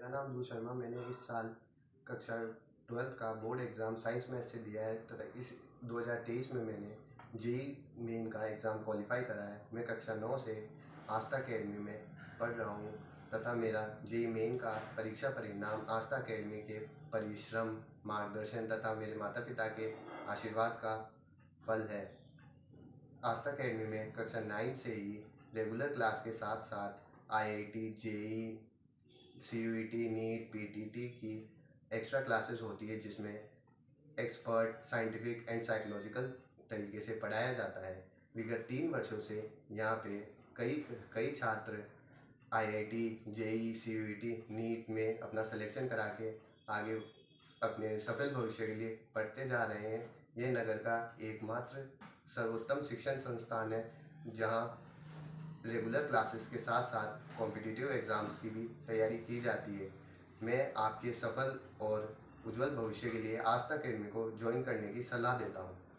मेरा नाम ध्रुव शर्मा। मैंने इस साल कक्षा 12th का बोर्ड एग्ज़ाम साइंस मैथ से दिया है तथा इस 2023 में मैंने जेईई मेन का एग्ज़ाम क्वालिफाई करा है। मैं कक्षा 9 से आस्था अकेडमी में पढ़ रहा हूँ तथा मेरा जेईई मेन का परीक्षा परिणाम आस्था अकेडमी के परिश्रम, मार्गदर्शन तथा मेरे माता पिता के आशीर्वाद का फल है। आस्था अकेडमी में कक्षा 9 से ही रेगुलर क्लास के साथ साथ IIT, JEE, CUET, NEET, PTT की एक्स्ट्रा क्लासेस होती है जिसमें एक्सपर्ट, साइंटिफिक एंड साइकोलॉजिकल तरीके से पढ़ाया जाता है। विगत 3 वर्षों से यहाँ पे कई छात्र आईआईटी, जेईई, सीयूईटी, नीट में अपना सिलेक्शन करा के आगे अपने सफल भविष्य के लिए पढ़ते जा रहे हैं। यह नगर का एकमात्र सर्वोत्तम शिक्षण संस्थान है जहाँ रेगुलर क्लासेस के साथ साथ कॉम्पिटिटिव एग्ज़ाम्स की भी तैयारी की जाती है। मैं आपके सफल और उज्जवल भविष्य के लिए आस्था अकेडमी को ज्वाइन करने की सलाह देता हूँ।